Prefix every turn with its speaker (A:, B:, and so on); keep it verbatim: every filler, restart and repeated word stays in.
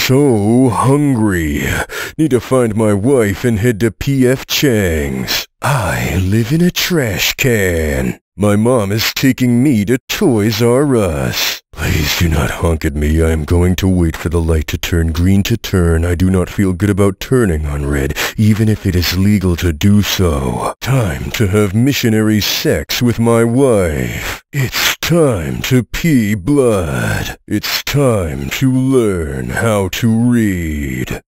A: so hungry. Need to find my wife and head to P F Chang's. I live in a trash can. My mom is taking me to Toys R Us. Please do not honk at me. I am going to wait for the light to turn green to turn. I do not feel good about turning on red, even if it is legal to do so. Time to have missionary sex with my wife. It's time to pee blood. It's time to learn how to read.